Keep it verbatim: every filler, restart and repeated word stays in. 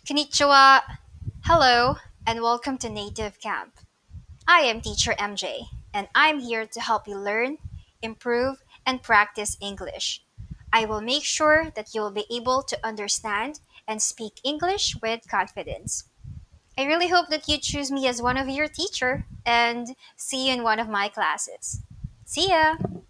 Konnichiwa. Hello, and welcome to Native Camp. I am teacher M J, and I'm here to help you learn, improve, and practice English. I will make sure that you will be able to understand and speak English with confidence. I really hope that you choose me as one of your teacher and see you in one of my classes. See ya!